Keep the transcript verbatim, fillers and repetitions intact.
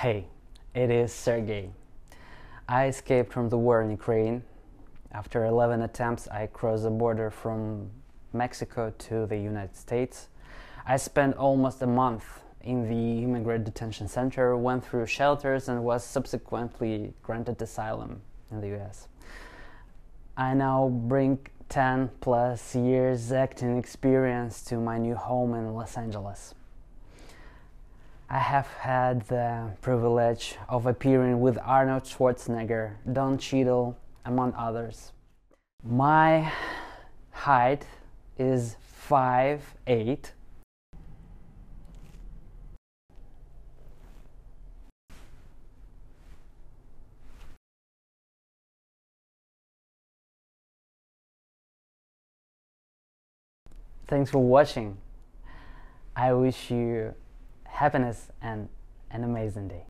Hey, it is Sergey. I escaped from the war in Ukraine. After eleven attempts, I crossed the border from Mexico to the United States. I spent almost a month in the immigrant detention center, went through shelters, and was subsequently granted asylum in the U S. I now bring ten plus years acting experience to my new home in Los Angeles. I have had the privilege of appearing with Arnold Schwarzenegger, Don Cheadle, among others. My height is five eight. Thanks for watching. I wish you happiness and an amazing day.